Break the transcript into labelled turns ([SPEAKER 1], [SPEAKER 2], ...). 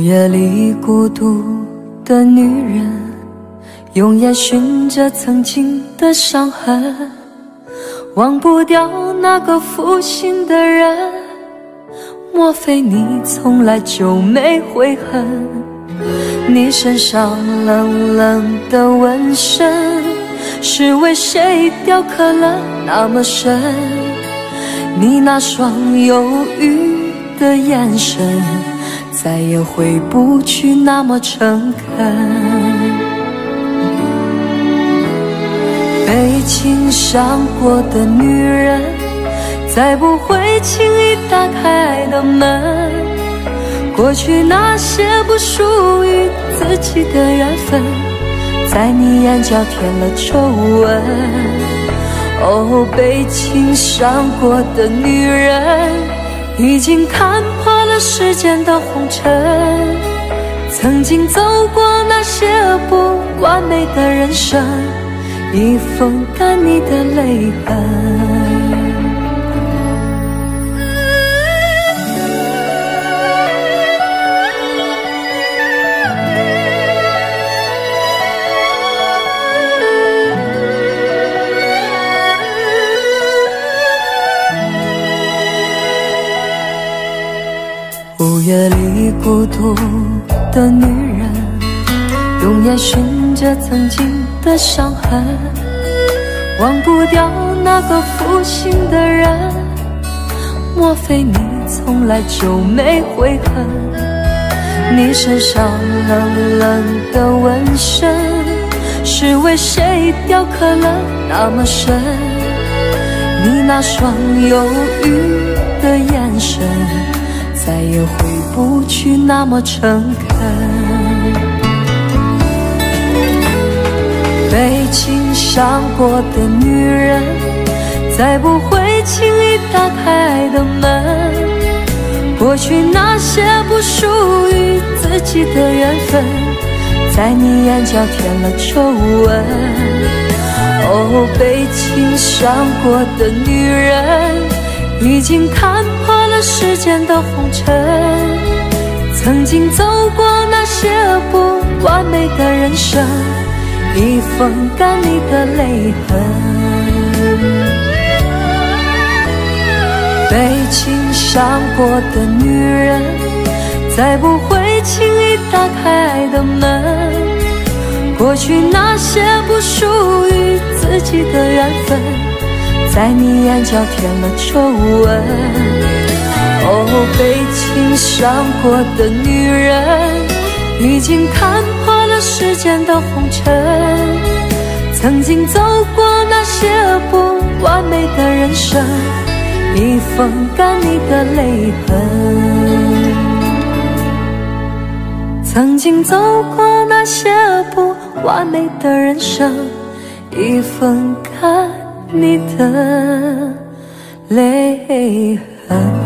[SPEAKER 1] 夜里孤独的女人，用眼寻着曾经的伤痕，忘不掉那个负心的人。莫非你从来就没悔恨？你身上冷冷的纹身，是为谁雕刻了那么深？你那双忧郁的眼神，再也回不去那么诚恳。被情伤过的女人，再不会轻易打开爱的门。过去那些不属于自己的缘分，在你眼角添了皱纹。哦，被情伤过的女人，已经看破了世间的红尘。曾经走过那些不完美的人生，已风干你的泪痕。午夜里孤独的女人，用眼寻着曾经的伤痕，忘不掉那个负心的人。莫非你从来就没悔恨？你身上冷冷的纹身，是为谁雕刻了那么深？你那双忧郁的眼神，再也回不去那么诚恳。被情伤过的女人，再不会轻易打开爱的门。过去那些不属于自己的缘分，在你眼角添了皱纹。哦，被情伤过的女人，已经看破了世间的红尘。曾经走过那些不完美的人生，已风干你的泪痕。被情伤过的女人，再不会轻易打开爱的门。过去那些不属于自己的缘分，在你眼角添了皱纹。哦，被情伤过的女人，已经看破了世间的红尘。曾经走过那些不完美的人生，已风干你的泪痕。曾经走过那些不完美的人生，已风干你的泪痕。